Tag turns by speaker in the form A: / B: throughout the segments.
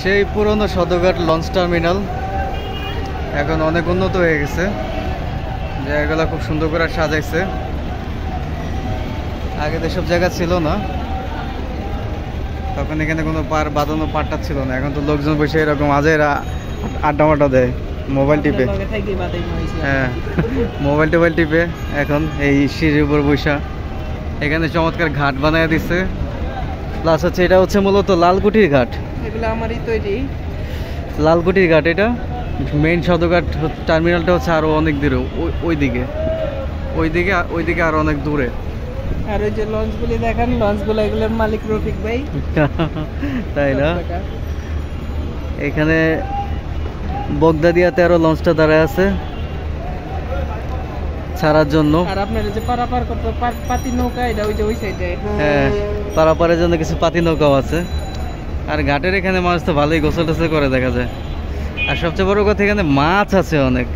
A: সেই পুরনো Sadarghat launch terminal এখন অনেক উন্নত হয়ে গেছে, জায়গাগুলো খুব সুন্দর করে সাজাইছে। আগে তো সব জায়গা ছিল না, তখন এখানে কোনো পার বাঁধানো পাটটা ছিল না। এখন তো লোকজন বসে এরকম আজের আড্ডা মাড্ডা দেয় মোবাইল টিপে। হ্যাঁ, মোবাইল টোবাইল টিপে এখন এই সিঁড়ির উপর বৈশা। এখানে চমৎকার ঘাট বানায় দিচ্ছে। প্লাস হচ্ছে এটা হচ্ছে মূলত লালকুঠির ঘাট।
B: এগুলো আমারই তৈরি।
A: লালকুঠির ঘাট এটা। মেইন সদরঘাট টার্মিনালটা হচ্ছে আরো অনেক দূরে, ওইদিকে আরো অনেক দূরে।
B: আর ওই যে লঞ্চগুলি দেখেন, লঞ্চগুলো এগুলোর মালিক রফিক ভাই।
A: তাই না? এখানে বগদাদিয়াতে আরো লঞ্চটা দাঁড়ায় আছে ছাড়ার জন্য।
B: আর আপনার যে পারাপার করতে পাতি নৌকা, এটা ওই যে ওই সাইডে।
A: হ্যাঁ, পারাপারের জন্য কিছু পাতি নৌকাও আছে। আর ঘাটের এখানে মাছ তো ভালোই গোসল টোসল করে দেখা যায়। আর সবচেয়ে বড় কথা এখানে মাছ আছে অনেক,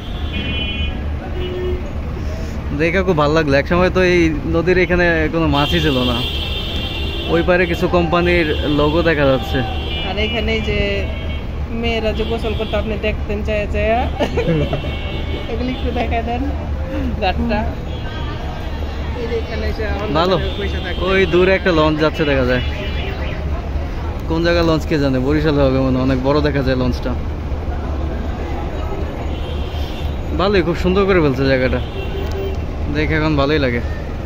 A: দেখে খুব ভালো লাগলো। একসময় তো এই নদীর এখানে কোনো মাছই ছিল না। ওই পারে কিছু কোম্পানির লোগো দেখা যাচ্ছে।
B: আর এখানে যে মেয়েরা যে গোসল করতে আপনি দেখতেন চায়া চায়া, এগুলি একটু দেখা দেন ঘাটটা।
A: ভালো। ওই দূরে একটা লঞ্চ যাচ্ছে দেখা যায়, কোন জায়গায় লঞ্চ কে জানে, বরিশালে হবে মনে, অনেক বড় দেখা যায় লঞ্চটা। ভালোই, খুব সুন্দর করে ফেলছে জায়গাটা, দেখে এখন ভালোই লাগে।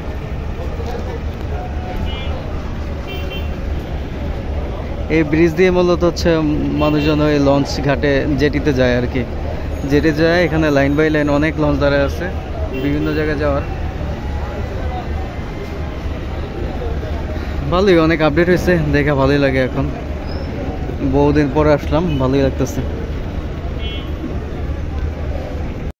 A: এই ব্রিজ দিয়ে মূলত হচ্ছে মানুষজন ওই লঞ্চ ঘাটে জেটিতে যায় আর কি। জেটে যায়, এখানে লাইন বাই লাইন অনেক লঞ্চ দাঁড়ায় আছে বিভিন্ন জায়গায় যাওয়ার। ভালোই, অনেক আপডেট হয়েছে, দেখে ভালোই লাগে। এখন বহুদিন পরে আসলাম, ভালোই লাগতেছে।